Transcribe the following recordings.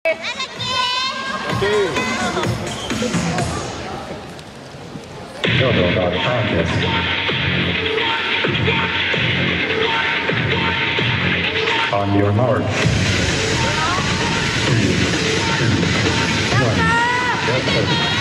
Build our contest. On your mark. 3, 2, 1. Get set.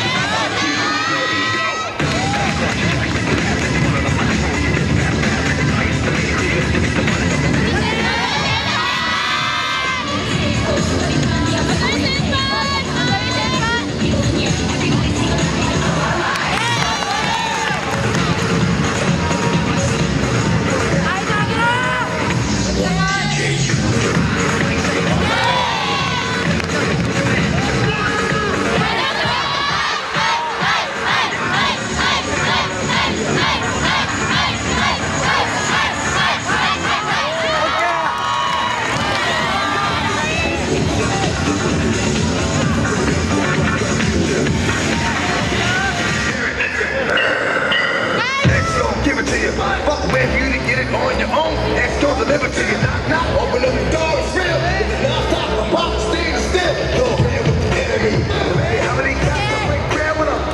On your own, X gon' deliver to you. Knock, knock, open up the door, it's real. Now stop, the box, stand still. Go real with the enemy. Hey, how many times I break bread with them?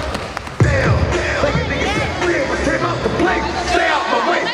Damn, like a nigga get real, but came out the plate. Stay out my way,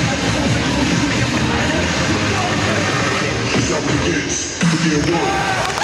Get one.